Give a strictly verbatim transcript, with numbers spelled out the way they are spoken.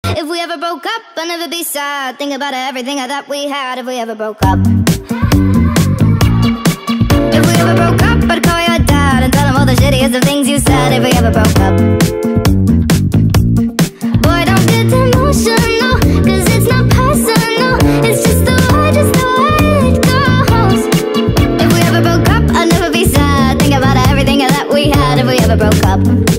If we ever broke up, I'd never be sad. Think about everything I thought we had. If we ever broke up. If we ever broke up, I'd call your dad and tell him all the shittiest of things you said. If we ever broke up. Boy, don't get emotional, cause it's not personal. It's just the way, just the way it goes. If we ever broke up, I'd never be sad. Think about everything that we had. If we ever broke up.